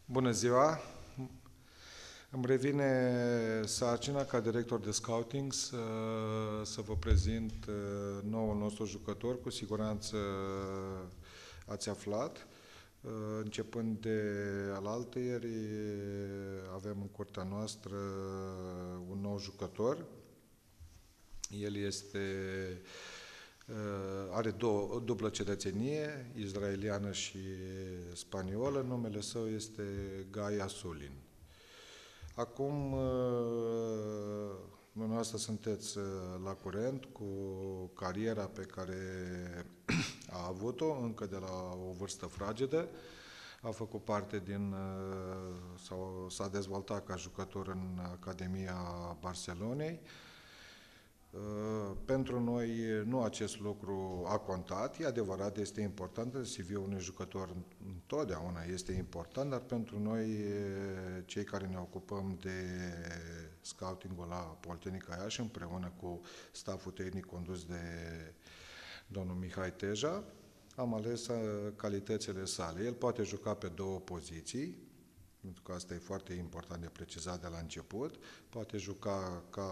Bună ziua! Îmi revine sarcina ca director de scouting să vă prezint noul nostru jucător. Cu siguranță ați aflat. Începând de alaltăieri, avem în curtea noastră un nou jucător. El are dublă cetățenie, izraeliană și spaniolă. Numele său este Gai Asulin. Acum, dumneavoastră sunteți la curent cu cariera pe care a avut-o încă de la o vârstă fragedă. A făcut parte sau s-a dezvoltat ca jucător în Academia Barcelonei. Pentru noi nu acest lucru a contat, e adevărat, este important, CV-ul unui jucător întotdeauna este important, dar pentru noi, cei care ne ocupăm de scouting-ul la Politehnica Iași, împreună cu stafful tehnic condus de domnul Mihai Teja, am ales calitățile sale. El poate juca pe două poziții, pentru că asta e foarte important de precizat de la început. Poate juca ca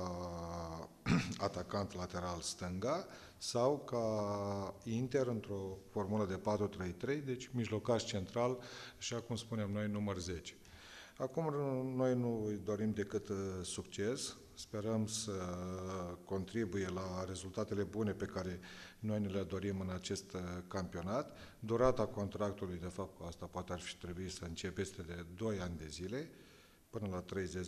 atacant lateral stânga sau ca inter într-o formulă de 4-3-3, deci mijlocaș central, așa cum spunem noi, număr 10. Acum noi nu îi dorim decât succes, sperăm să contribuie la rezultatele bune pe care noi ne le dorim în acest campionat. Durata contractului, de fapt, asta poate ar fi trebuit să începe, este de 2 ani de zile, până la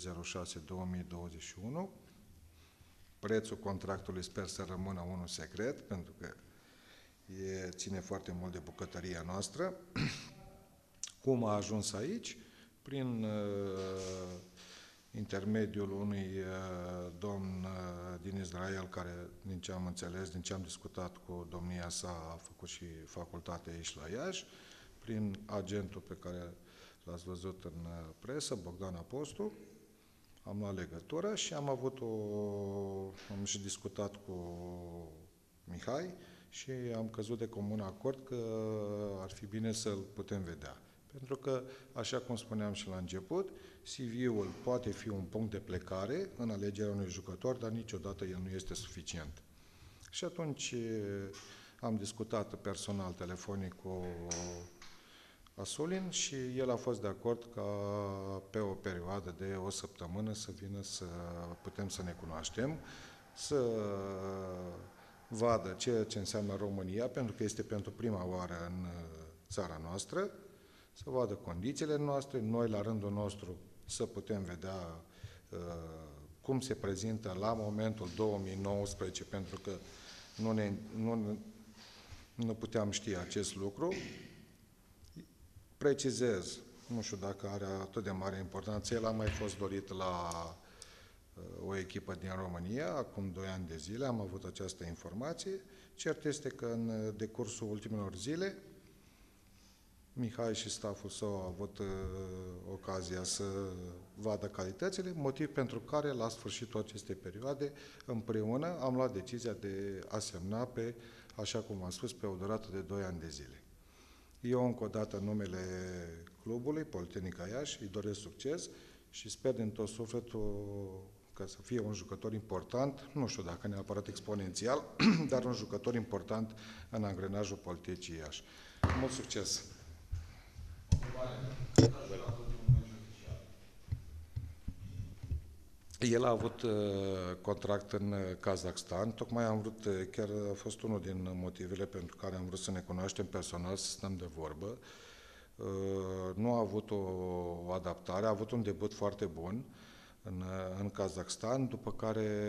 30.06.2021. Prețul contractului sper să rămână unul secret, pentru că ține foarte mult de bucătăria noastră. Cum a ajuns aici? Prin intermediul unui domn din Israel, care, din ce am înțeles, din ce am discutat cu domnia sa, a făcut și facultate aici la Iași, prin agentul pe care l-ați văzut în presă, Bogdan Apostu, am luat legătură și am și discutat cu Mihai și am căzut de comun acord că ar fi bine să-l putem vedea. Pentru că, așa cum spuneam și la început, CV-ul poate fi un punct de plecare în alegerea unui jucător, dar niciodată el nu este suficient. Și atunci am discutat personal, telefonic cu Asulin și el a fost de acord ca pe o perioadă de o săptămână să vină să putem să ne cunoaștem, să vadă ceea ce înseamnă România, pentru că este pentru prima oară în țara noastră, să vadă condițiile noastre, noi la rândul nostru să putem vedea cum se prezintă la momentul 2019, pentru că nu puteam ști acest lucru. Precizez, nu știu dacă are atât de mare importanță, el a mai fost dorit la o echipă din România, acum 2 ani de zile, am avut această informație. Cert este că în decursul ultimelor zile, Mihai și stafful său au avut ocazia să vadă calitățile, motiv pentru care, la sfârșitul acestei perioade, împreună am luat decizia de a semna așa cum am spus, pe o durată de 2 ani de zile. Eu, încă o dată, în numele clubului, Politehnica Iași, îi doresc succes și sper din tot sufletul ca să fie un jucător important, nu știu dacă neapărat exponențial, dar un jucător important în angrenajul Politehnicii Iași. Mult succes! El a avut contract în Kazakhstan, tocmai am vrut, chiar a fost unul din motivele pentru care am vrut să ne cunoaștem personal, să stăm de vorbă. Nu a avut o adaptare, a avut un debut foarte bun în Kazakhstan, după care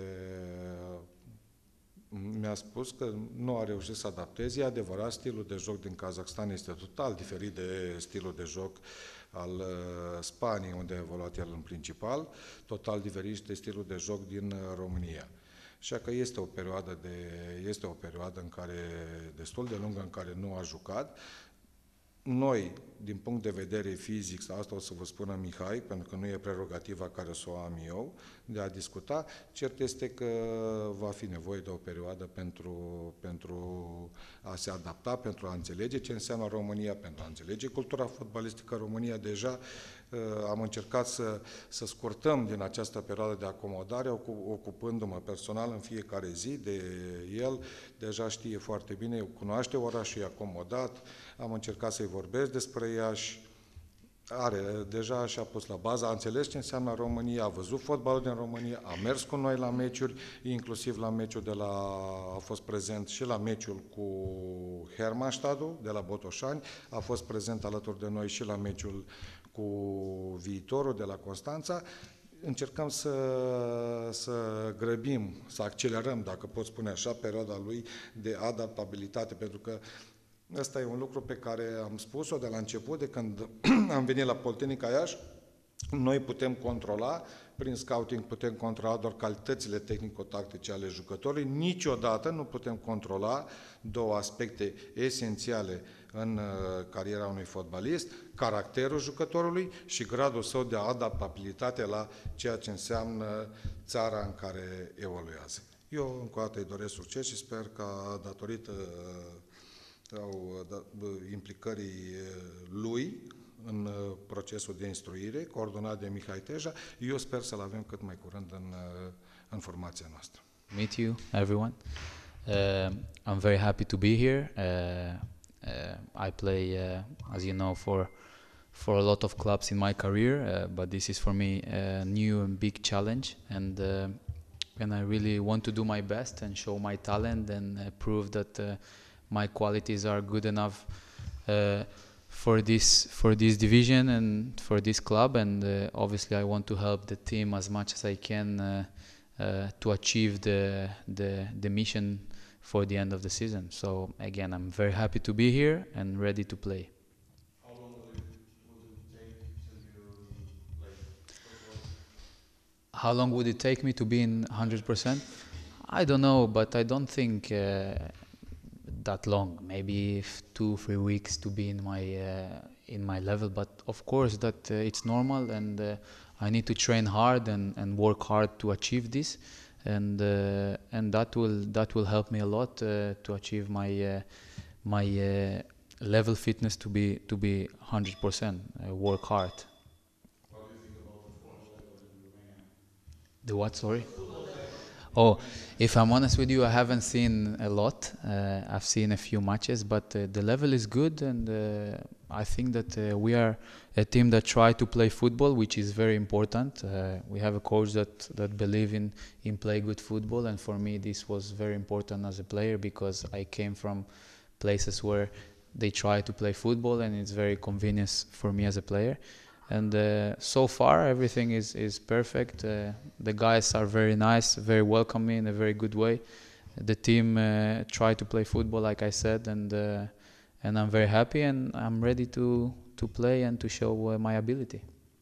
mi-a spus că nu a reușit să adapteze. E adevărat, stilul de joc din Kazakhstan este total diferit de stilul de joc al Spaniei, unde a evoluat el în principal, total diferit de stilul de joc din România. Așa că este o perioadă în care, destul de lungă, în care nu a jucat. noi, din punct de vedere fizic, sau asta o să vă spună Mihai, pentru că nu e prerogativa care să o am eu, de a discuta, cert este că va fi nevoie de o perioadă pentru a se adapta, pentru a înțelege ce înseamnă România, pentru a înțelege cultura fotbalistică în România. Deja am încercat să scurtăm din această perioadă de acomodare, ocupându-mă personal în fiecare zi de el. Deja știe foarte bine, cunoaște orașul, e acomodat, am încercat să-i vorbesc despre Iași, deja și-a pus la bază, a înțeles ce înseamnă România, a văzut fotbalul din România, a mers cu noi la meciuri, inclusiv la meciul a fost prezent și la meciul cu Hermannstadtul de la Botoșani, a fost prezent alături de noi și la meciul cu Viitorul de la Constanța. Încercăm să grăbim, să accelerăm, dacă pot spune așa, perioada lui de adaptabilitate, pentru că ăsta e un lucru pe care am spus-o de la început, de când am venit la Politehnica Iași. Noi putem controla, prin scouting putem controla doar calitățile tehnico-tactice ale jucătorului. Niciodată nu putem controla două aspecte esențiale în cariera unui fotbalist: caracterul jucătorului și gradul său de adaptabilitate la ceea ce înseamnă țara în care evoluează. Eu încă o dată îi doresc succes și sper că, datorită implicării lui în procesul de instruire, coordonat de Mihai Teja, eu sper să-l avem cât mai curând în formația noastră. Meet you, everyone. I'm very happy to be here. I play, as you know, for a lot of clubs in my career, but this is for me a new and big challenge, and I really want to do my best and show my talent and prove that my qualities are good enough for this division and for this club, and obviously I want to help the team as much as I can to achieve the mission for the end of the season. So again, I'm very happy to be here and ready to play. How long would it take till you play football? How long would it take me to be in 100%? I don't know, but I don't think that long. Maybe 2-3 weeks to be in my level. But of course, that it's normal, and I need to train hard and work hard to achieve this, and that will help me a lot to achieve my level fitness to be 100%. Work hard. What do you think about the football level in Romania? The what? Sorry. Oh, if I'm honest with you, I haven't seen a lot. I've seen a few matches, but the level is good, and I think that we are a team that try to play football, which is very important. We have a coach that believe in play good football, and for me this was very important as a player, because I came from places where they try to play football, and it's very convenient for me as a player. And so far everything is perfect. The guys are very nice, very welcoming in a very good way. The team try to play football, like I said, and I'm very happy, and I'm ready to play and to show my ability.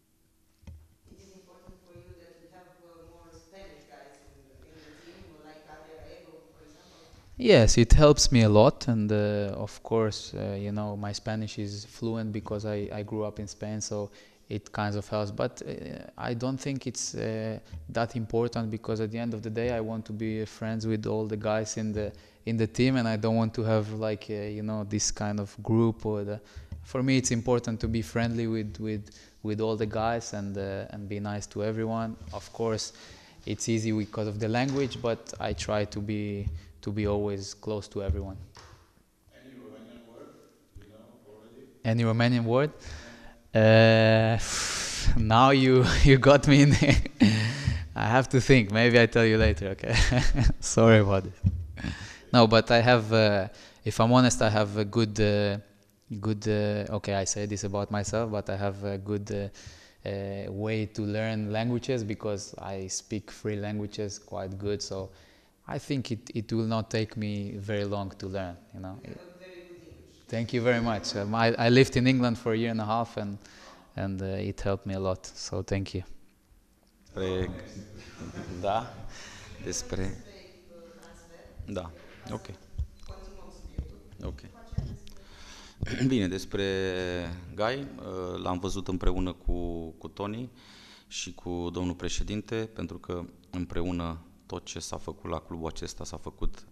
It is important for you that we have more Spanish guys in the team, like Ego, for example? Yes, it helps me a lot, and of course, you know, my Spanish is fluent because I grew up in Spain, so it kind of helps. But I don't think it's that important, because at the end of the day, I want to be friends with all the guys in the team, and I don't want to have like you know, this kind of group. For me, it's important to be friendly with all the guys and be nice to everyone. Of course, it's easy because of the language, but I try to be always close to everyone. Any Romanian word, you know already? Any Romanian word? Now you got me in there. I have to think. Maybe I tell you later, okay? Sorry about it. No, but I have, if I'm honest, I have a good, okay, I say this about myself, but I have a good way to learn languages, because I speak 3 languages quite good. So I think it will not take me very long to learn, you know. You have a very good English. Thank you very much. I lived in England for a year and a half, and it helped me a lot. So thank you. Da, despre... Transfer. Da, ok. Continuăm subiectul. Ok. După aceea despre Bine, despre Gai, l-am văzut împreună cu Toni și cu domnul președinte, pentru că împreună tot ce s-a făcut la clubul acesta s-a făcut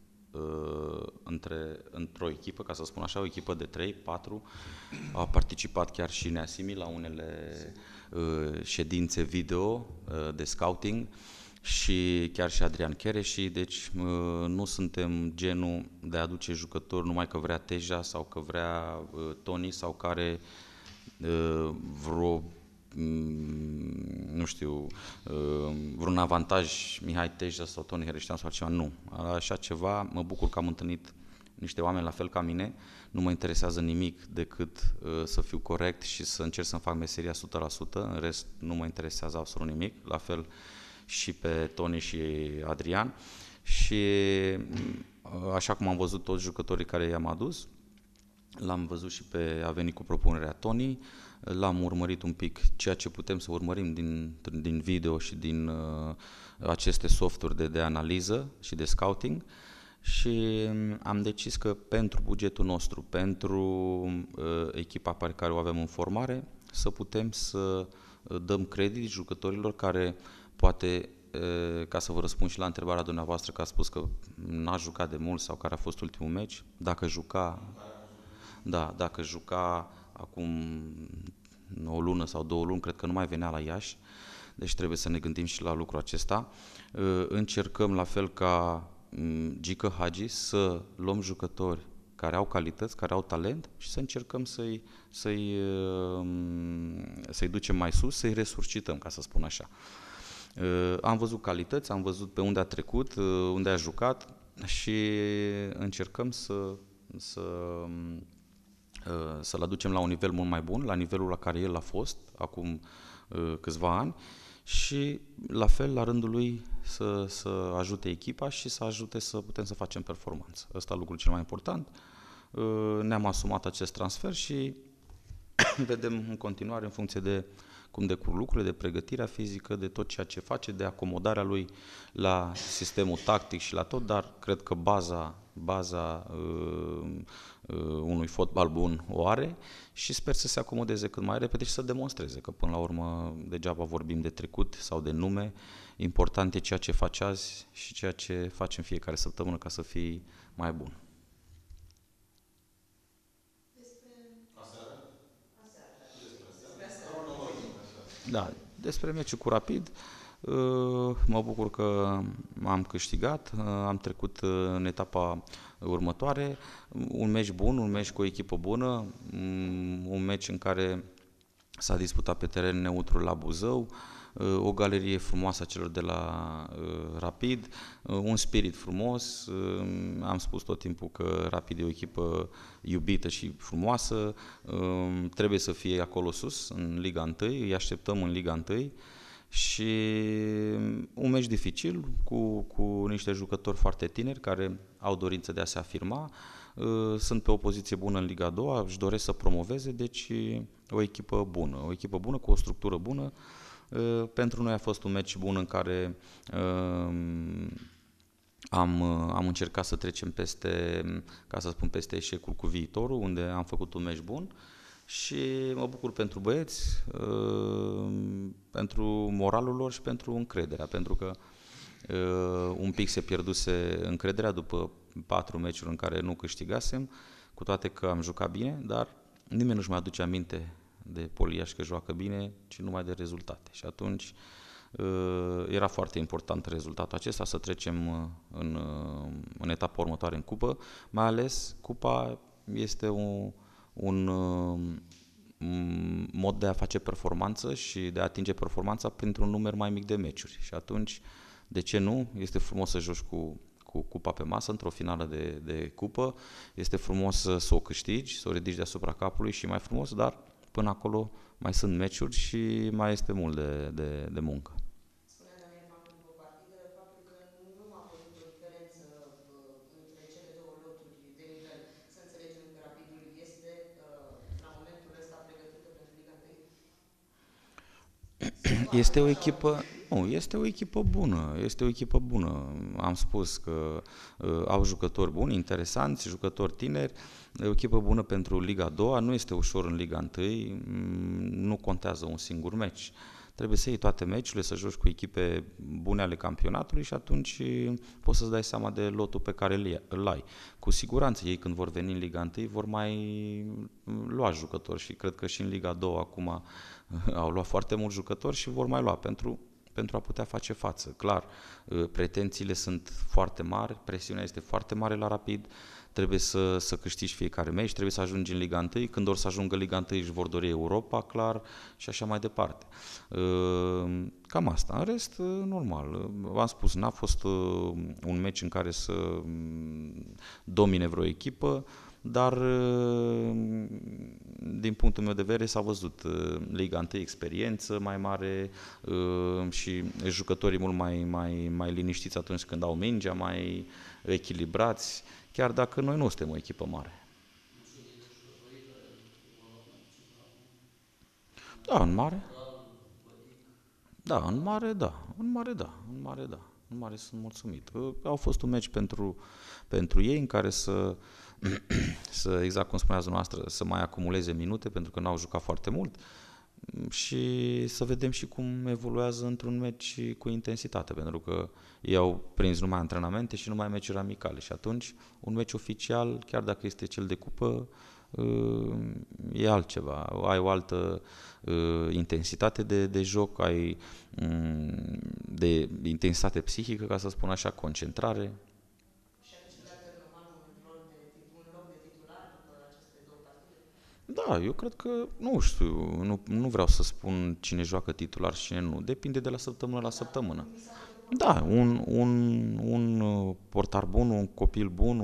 într-o echipă, ca să spun așa, o echipă de 3-4. A participat chiar și Neasimi la unele ședințe video de scouting și chiar și Adrian Chereși, deci nu suntem genul de a aduce jucători numai că vrea Teja sau că vrea Toni sau care nu știu, vreun avantaj Mihai Teja sau Toni Herăștean sau ceva, nu. Așa ceva, mă bucur că am întâlnit niște oameni la fel ca mine, nu mă interesează nimic decât să fiu corect și să încerc să-mi fac meseria 100%, în rest nu mă interesează absolut nimic, la fel și pe Toni și Adrian și așa cum am văzut toți jucătorii care i-am adus, l-am văzut și a venit cu propunerea Toni, l-am urmărit un pic ceea ce putem să urmărim din video și din aceste softuri de analiză și de scouting și am decis că pentru bugetul nostru, pentru echipa pe care o avem în formare, să putem să dăm credit jucătorilor care poate, ca să vă răspund și la întrebarea dumneavoastră, că a spus că n-a jucat de mult sau care a fost ultimul meci, dacă juca acum o lună sau 2 luni, cred că nu mai venea la Iași, deci trebuie să ne gândim și la lucrul acesta. Încercăm la fel ca Gică Hagi să luăm jucători care au calități, care au talent și să încercăm să-i ducem mai sus, să-i resuscităm, ca să spun așa. Am văzut calități, am văzut pe unde a trecut, unde a jucat și încercăm să-l aducem la un nivel mult mai bun, la nivelul la care el a fost acum câțiva ani și la fel la rândul lui să ajute echipa și să ajute să putem să facem performanță. Ăsta e lucrul cel mai important. Ne-am asumat acest transfer și vedem în continuare în funcție de cum decurg lucrurile, de pregătirea fizică, de tot ceea ce face, de acomodarea lui la sistemul tactic și la tot, dar cred că baza unui fotbal bun o are și sper să se acomodeze cât mai repede și să demonstreze că până la urmă degeaba vorbim de trecut sau de nume, important e ceea ce faci azi și ceea ce facem fiecare săptămână ca să fii mai bun. Da, despre meciul cu Rapid, mă bucur că am câștigat, am trecut în etapa următoare, un meci bun, un meci cu o echipă bună, un meci în care s-a disputat pe teren neutru la Buzău, o galerie frumoasă a celor de la Rapid, un spirit frumos, am spus tot timpul că Rapid e o echipă iubită și frumoasă, trebuie să fie acolo sus, în Liga 1, îi așteptăm în Liga 1 și un meci dificil cu niște jucători foarte tineri care au dorință de a se afirma, sunt pe o poziție bună în Liga 2, își doresc să promoveze, deci o echipă bună cu o structură bună. Pentru noi a fost un meci bun în care am încercat să trecem peste eșecul cu viitorul, unde am făcut un meci bun și mă bucur pentru băieți, pentru moralul lor și pentru încrederea, pentru că un pic se pierduse încrederea după 4 meciuri în care nu câștigasem, cu toate că am jucat bine, dar nimeni nu-și mai aduce aminte de Poliaș că joacă bine, ci numai de rezultate. Și atunci era foarte important rezultatul acesta, să trecem în etapa următoare în cupă, mai ales cupa este un mod de a face performanță și de a atinge performanța printr-un număr mai mic de meciuri. Și atunci, de ce nu? Este frumos să joci cu cupa pe masă într-o finală de cupă, este frumos să o câștigi, să o ridici deasupra capului și mai frumos, dar până acolo mai sunt meciuri și mai este mult de muncă. Spunea Daniel Pacu după partidă faptul că nu a văzut o diferență între cele două loturi de nivel. Să înțelegem că Rapidul este la momentul ăsta pregătită pentru Liga 1? Este o echipă Nu, este o echipă bună, este o echipă bună. Am spus că au jucători buni, interesanți, jucători tineri, e o echipă bună pentru Liga 2, nu este ușor în Liga 1, nu contează un singur meci. Trebuie să iei toate meciurile, să joci cu echipe bune ale campionatului și atunci poți să-ți dai seama de lotul pe care îl ai. Cu siguranță ei când vor veni în Liga 1 vor mai lua jucători și cred că și în Liga 2 acum au luat foarte mulți jucători și vor mai lua pentru a putea face față. Clar, pretențiile sunt foarte mari, presiunea este foarte mare la Rapid, trebuie să câștigi fiecare meci, trebuie să ajungi în Liga 1, când or să ajungă Liga 1 își vor dori Europa, clar, și așa mai departe. Cam asta. În rest, normal. V-am spus, n-a fost un meci în care să domine vreo echipă, dar din punctul meu de vedere s-a văzut Liga 1 experiență mai mare și jucătorii mult mai liniștiți atunci când au mingea, mai echilibrați, chiar dacă noi nu suntem o echipă mare. Da, în mare. Da, în mare, da. În mare, da. În mare, da. În mare sunt mulțumit. Au fost un meci pentru ei în care să, exact cum spuneați dumneavoastră, să mai acumuleze minute, pentru că n-au jucat foarte mult și să vedem și cum evoluează într-un meci cu intensitate, pentru că ei au prins numai antrenamente și numai meciuri amicale și atunci un meci oficial, chiar dacă este cel de cupă, e altceva, ai o altă intensitate de joc, ai de intensitate psihică, ca să spun așa, concentrare. Și a câștigat Târnovan un loc de titular după aceste două partide? Da, eu cred că, nu știu, nu vreau să spun cine joacă titular și cine nu, depinde de la săptămână la săptămână. Da, un portar bun, un copil bun,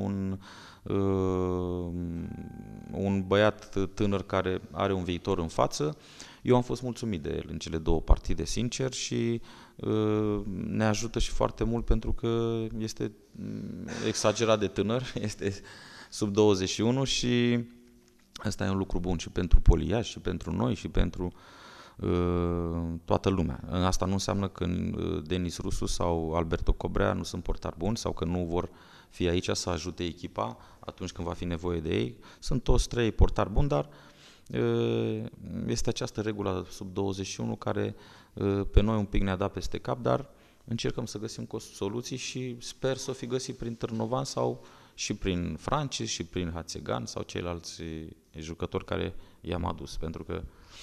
un băiat tânăr care are un viitor în față. Eu am fost mulțumit de el în cele două partide, sincer, și ne ajută și foarte mult pentru că este exagerat de tânăr, este sub 21 și asta e un lucru bun și pentru Poliaș, și pentru noi, și pentru toată lumea. Asta nu înseamnă că Denis Rusu sau Alberto Cobrea nu sunt portari buni sau că nu vor fi aici să ajute echipa atunci când va fi nevoie de ei. Sunt toți trei portari buni, dar este această regulă sub 21 care pe noi un pic ne-a dat peste cap, dar încercăm să găsim soluții și sper să o fi găsit prin Târnovan sau și prin Francis și prin Hațegan sau ceilalți jucători care i-am adus, pentru că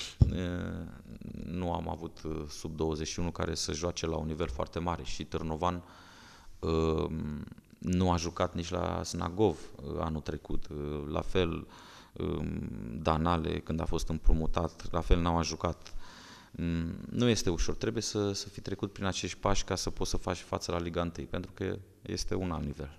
nu am avut sub 21 care să joace la un nivel foarte mare și Târnovan nu a jucat nici la Snagov anul trecut, la fel Danale când a fost împrumutat, la fel n-au jucat. Nu este ușor, trebuie să fi trecut prin acești pași ca să poți să faci față la Liga 1, pentru că este un alt nivel.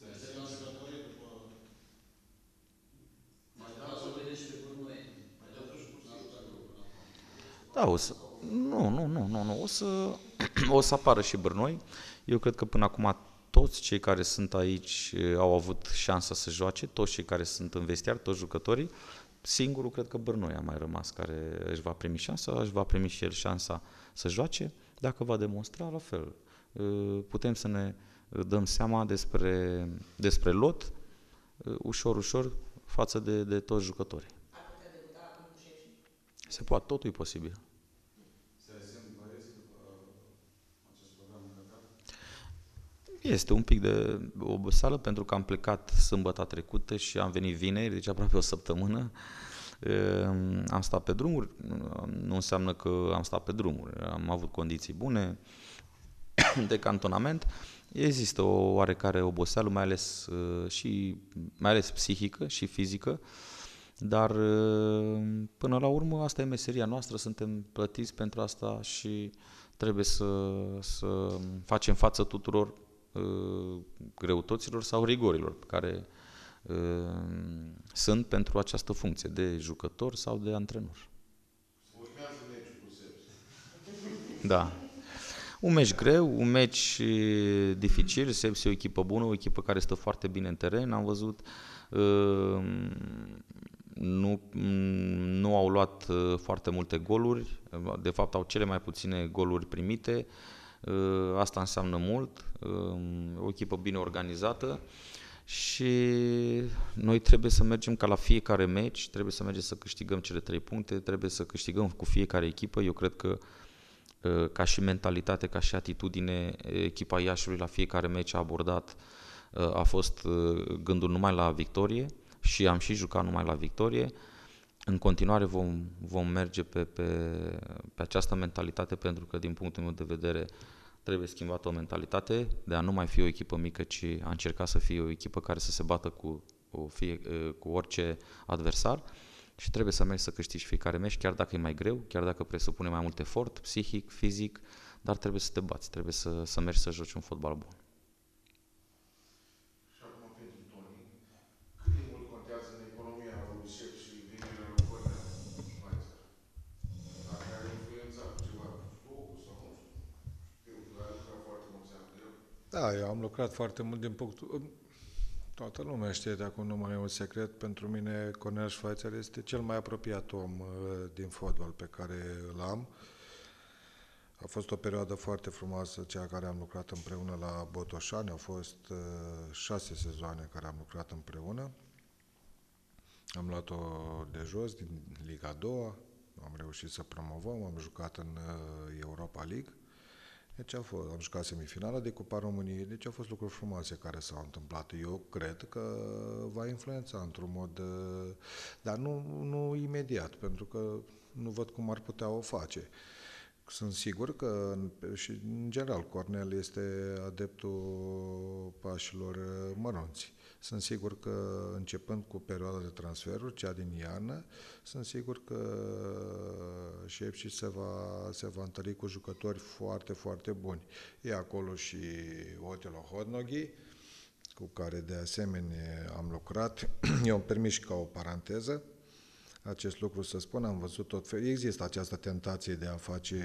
Da, nu, o să apară și Brnoi. Eu cred că până acum toți cei care sunt aici au avut șansa să joace, toți cei care sunt în vestiar, toți jucătorii. Singurul cred că Brnoi a mai rămas care își va primi șansa, își va primi și el șansa să joace, dacă va demonstra la fel. Putem să ne dăm seama despre lot, ușor, față de toți jucătorii. Ar putea debuta acum cu Șepși? Se poate, totul e posibil. Este un pic de oboseală pentru că am plecat sâmbătă trecută și am venit vineri, deci aproape o săptămână. Am stat pe drumuri, nu înseamnă că am stat pe drumuri, am avut condiții bune de cantonament. Există o oarecare oboseală, mai ales psihică și fizică, dar până la urmă asta e meseria noastră, suntem plătiți pentru asta și trebuie să facem față tuturor greutăților sau rigorilor care sunt pentru această funcție de jucător sau de antrenor. Urmează meciul cu Sepsi. Da. Un meci greu, un meci dificil, Sepsi e o echipă bună, o echipă care stă foarte bine în teren, am văzut nu au luat foarte multe goluri, de fapt au cele mai puține goluri primite. Asta înseamnă mult, o echipă bine organizată și noi trebuie să mergem ca la fiecare meci, trebuie să mergem să câștigăm cele 3 puncte, trebuie să câștigăm cu fiecare echipă. Eu cred că ca și mentalitate, ca și atitudine, echipa Iașiului la fiecare meci a abordat, a fost gândul numai la victorie și am și jucat numai la victorie. În continuare vom merge pe această mentalitate, pentru că din punctul meu de vedere trebuie schimbată o mentalitate de a nu mai fi o echipă mică, ci a încerca să fie o echipă care să se bată cu orice adversar și trebuie să mergi să câștigi fiecare meci, chiar dacă e mai greu, chiar dacă presupune mai mult efort psihic, fizic, dar trebuie să te bați, trebuie să mergi să joci un fotbal bun. Și acum pentru Toni, cât de mult contează în economia lui Sepp și venirea lui Cornel Schweizer? Dacă are influențat ceva locul sau nu știu. Știu că ai lucrat foarte mulți ani cu el. Da, eu am lucrat foarte mult din punctul... Toată lumea știe de acum, nu mai e un secret. Pentru mine, Cornel Schweizer este cel mai apropiat om din fotbal pe care îl am. A fost o perioadă foarte frumoasă, cea care am lucrat împreună la Botoșani. Au fost 6 sezoane care am lucrat împreună. Am luat-o de jos, din Liga 2, am reușit să promovăm, am jucat în Europa League. Deci am jucat semifinala de Cupa României, deci au fost lucruri frumoase care s-au întâmplat. Eu cred că va influența într-un mod, dar nu imediat, pentru că nu văd cum ar putea o face. Sunt sigur că, și în general, Cornel este adeptul pașilor mărunți. Sunt sigur că, începând cu perioada de transferuri, cea din iarnă, sunt sigur că Șepși se va întări cu jucători foarte, foarte buni. E acolo și Otelo Hodnoghi, cu care de asemenea am lucrat. Eu îmi permit și ca o paranteză acest lucru să spun, am văzut tot felul. Există această tentație de a face,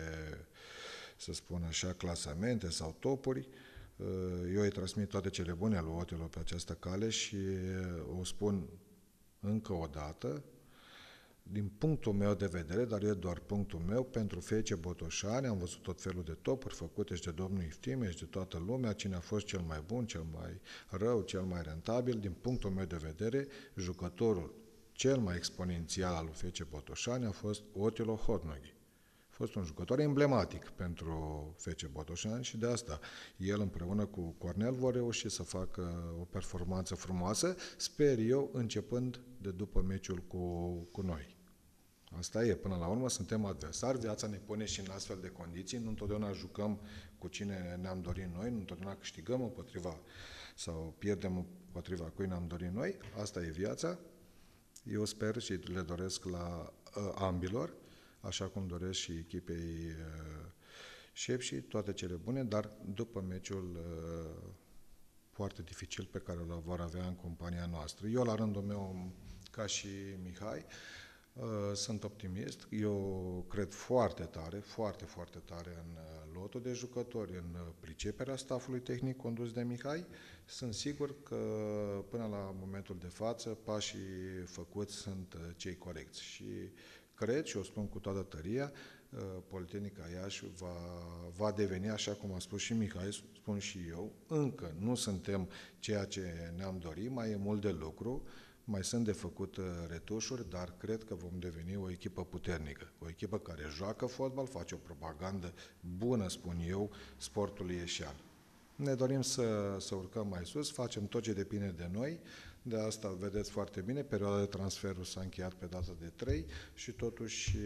să spun așa, clasamente sau topuri. Eu îi transmit toate cele bune lui Otelo pe această cale și o spun încă o dată, din punctul meu de vedere, dar e doar punctul meu, pentru FC Botoșani am văzut tot felul de topuri făcute și de domnul Iftime și de toată lumea, cine a fost cel mai bun, cel mai rău, cel mai rentabil. Din punctul meu de vedere, jucătorul cel mai exponențial al lui FC Botoșani a fost Otelo Hodnoghi. A fost un jucător emblematic pentru FC Botoșani și de asta el împreună cu Cornel vor reuși să facă o performanță frumoasă, sper eu, începând de după meciul cu noi. Asta e, până la urmă suntem adversari, viața ne pune și în astfel de condiții, nu întotdeauna jucăm cu cine ne-am dorit noi, nu întotdeauna câștigăm împotriva sau pierdem împotriva cui ne-am dorit noi, asta e viața. Eu sper și le doresc la ambilor, așa cum doresc și echipei Șepși, toate cele bune, dar după meciul foarte dificil pe care îl vor avea în compania noastră. Eu, la rândul meu, ca și Mihai, sunt optimist. Eu cred foarte tare, foarte, foarte tare în lotul de jucători, în priceperea staffului tehnic condus de Mihai. Sunt sigur că până la momentul de față pașii făcuți sunt cei corecți și cred și o spun cu toată tăria, Politehnica Iași va deveni, așa cum a spus și Mihai, spun și eu, încă nu suntem ceea ce ne-am dorit, mai e mult de lucru, mai sunt de făcut retușuri, dar cred că vom deveni o echipă puternică, o echipă care joacă fotbal, face o propagandă bună, spun eu, sportului ieșean. Ne dorim să urcăm mai sus, facem tot ce depinde de noi, de asta vedeți foarte bine, perioada de transferuri s-a încheiat pe data de 3 și totuși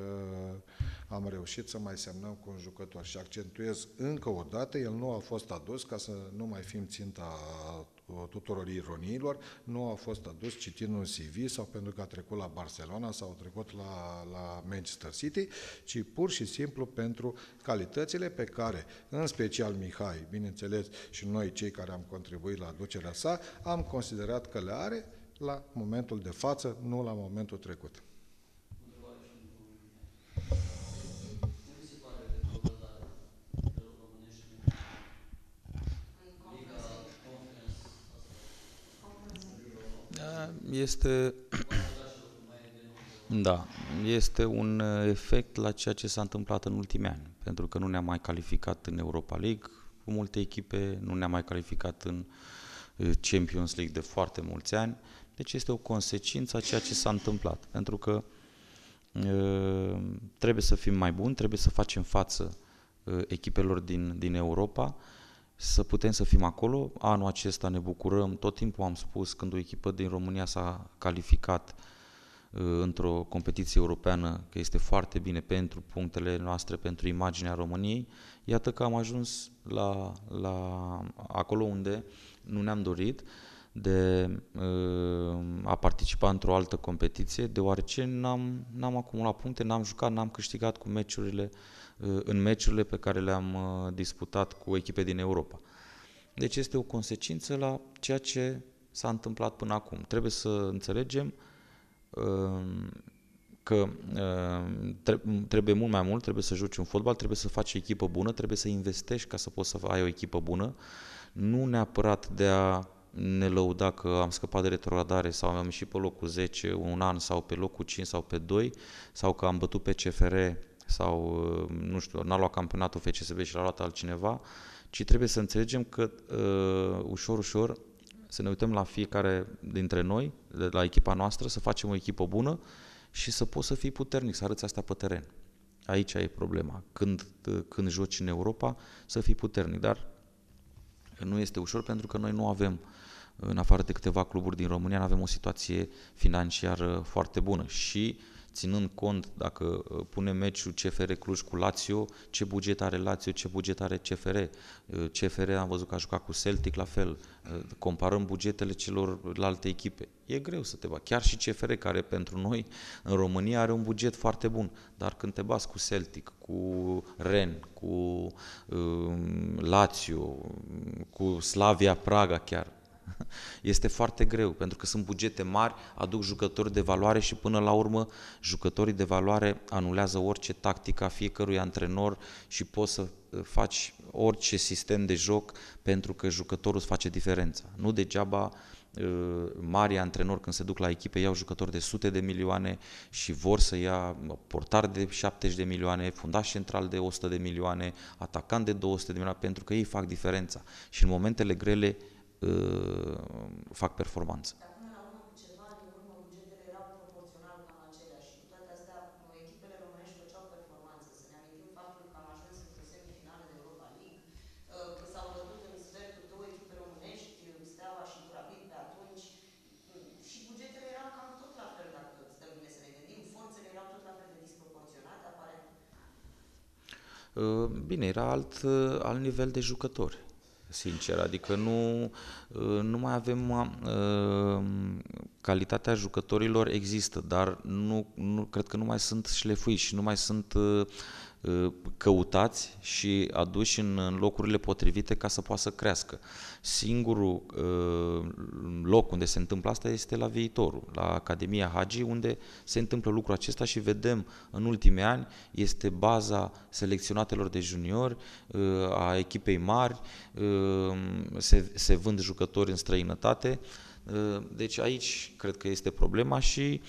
am reușit să mai semnăm cu un jucător. Și accentuez încă o dată, el nu a fost adus, ca să nu mai fim ținta tuturor ironiilor, nu a fost adus citind un CV sau pentru că a trecut la Barcelona sau a trecut la Manchester City, ci pur și simplu pentru calitățile pe care, în special Mihai, bineînțeles, și noi cei care am contribuit la aducerea sa, am considerat că le are la momentul de față, nu la momentul trecut. Este Da, este un efect la ceea ce s-a întâmplat în ultimii ani, pentru că nu ne-am mai calificat în Europa League cu multe echipe, nu ne-am mai calificat în Champions League de foarte mulți ani, deci este o consecință a ceea ce s-a întâmplat, pentru că trebuie să fim mai buni, trebuie să facem față echipelor din Europa, să putem să fim acolo. Anul acesta ne bucurăm, tot timpul am spus, când o echipă din România s-a calificat într-o competiție europeană, că este foarte bine pentru punctele noastre, pentru imaginea României. Iată că am ajuns la acolo unde nu ne-am dorit, de a participa într-o altă competiție, deoarece n-am acumulat puncte, n-am jucat, n-am câștigat cu în meciurile pe care le-am disputat cu echipe din Europa. Deci este o consecință la ceea ce s-a întâmplat până acum. Trebuie să înțelegem că trebuie mult mai mult, trebuie să joci un fotbal, trebuie să faci o echipă bună, trebuie să investești ca să poți să ai o echipă bună, nu neapărat de a ne lăuda că am scăpat de retrogradare sau am ieșit pe locul 10 un an sau pe locul 5 sau pe 2 sau că am bătut pe CFR sau, nu știu, n-a luat campionatul FCSB și l-a luat altcineva, ci trebuie să înțelegem că ușor, ușor să ne uităm la fiecare dintre noi, la echipa noastră, să facem o echipă bună și să poți să fii puternic, să arăți asta pe teren. Aici e problema. Când joci în Europa, să fii puternic, dar nu este ușor pentru că noi nu avem, în afară de câteva cluburi din România, nu avem o situație financiară foarte bună și ținând cont, dacă punem meciul CFR Cluj cu Lazio, ce buget are Lazio, ce buget are CFR. CFR am văzut că a jucat cu Celtic la fel. Comparăm bugetele celorlalte echipe. E greu să te bagi. Chiar și CFR, care pentru noi în România are un buget foarte bun, dar când te bați cu Celtic, cu Rennes, cu Lazio, cu Slavia Praga chiar, este foarte greu, pentru că sunt bugete mari, aduc jucători de valoare și până la urmă jucătorii de valoare anulează orice tactică a fiecărui antrenor și poți să faci orice sistem de joc pentru că jucătorul îți face diferența. Nu degeaba mari antrenori când se duc la echipe iau jucători de sute de milioane și vor să ia portar de 70 de milioane, fundaș central de 100 de milioane, atacant de 200 de milioane, pentru că ei fac diferența și în momentele grele fac performanță. Dar până la urmă, cu ceva ani în urmă, bugetele erau proporțional cam aceleași și cu toate astea, echipele românești făceau performanță. Să ne amintim faptul că am ajuns într-o semifinală de Europa League, că s-au bătut în sfertul două echipe românești, Steaua și Rapid pe atunci, și bugetele erau cam tot la fel, dacă stăm bine să ne gândim, forțele erau tot la fel de disproporționate, aparent. Bine, era alt nivel de jucători, sincer, adică nu mai avem calitatea jucătorilor există, dar nu cred că nu mai sunt șlefuiți și nu mai sunt căutați și aduși în locurile potrivite ca să poată să crească. Singurul loc unde se întâmplă asta este la Viitorul, la Academia Hagi, unde se întâmplă lucrul acesta și vedem în ultimii ani, este baza selecționatelor de juniori, a echipei mari, se vând jucători în străinătate. Deci aici cred că este problema și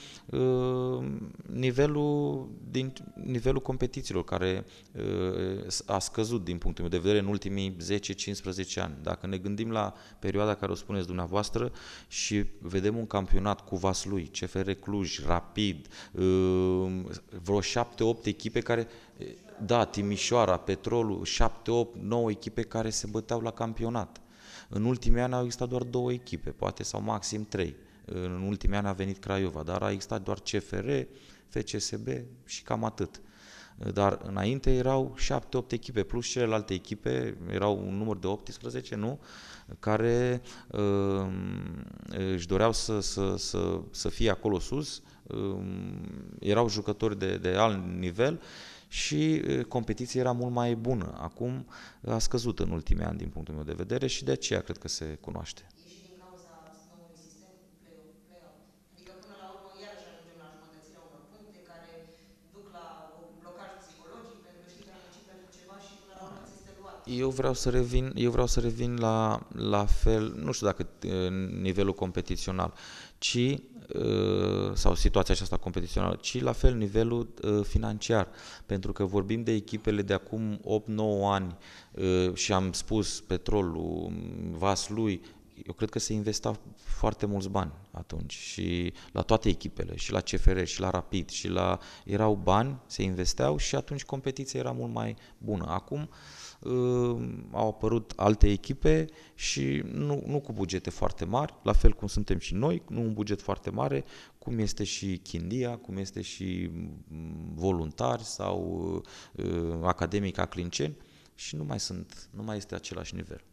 nivelul competițiilor care a scăzut din punctul meu de vedere în ultimii 10-15 ani. Dacă ne gândim la perioada care o spuneți dumneavoastră și vedem un campionat cu Vaslui, CFR Cluj, Rapid, vreo 7-8 echipe care... Da, Timișoara, Petrolul, 7, 8, 9 echipe care se băteau la campionat. În ultimii ani au existat doar 2 echipe, poate, sau maxim 3. În ultimii ani a venit Craiova, dar a existat doar CFR, FCSB și cam atât. Dar înainte erau 7-8 echipe, plus celelalte echipe, erau un număr de 18, nu? Care își doreau să fie acolo sus, erau jucători de alt nivel, și competiția era mult mai bună. Acum a scăzut în ultimii ani din punctul meu de vedere și de aceea cred că se cunoaște. E și din cauza noului sistem cu play-out. Adică până la urmă iarăși ajungem la jumătățirea unor puncte care duc la un blocaj psihologic pentru că știi că am muncit pentru ceva și până la urmă ți este luat. Eu vreau să revin la fel, nu știu dacă nivelul competițional, ci sau situația aceasta competițională, ci la fel nivelul financiar. Pentru că vorbim de echipele de acum 8-9 ani și am spus Petrolul, Vaslui, eu cred că se investa foarte mulți bani atunci și la toate echipele, și la CFR, și la Rapid, și erau bani, se investeau și atunci competiția era mult mai bună. Acum au apărut alte echipe și nu cu bugete foarte mari, la fel cum suntem și noi, nu un buget foarte mare, cum este și Chindia, cum este și Voluntari sau Academica Clinceni și nu mai este același nivel.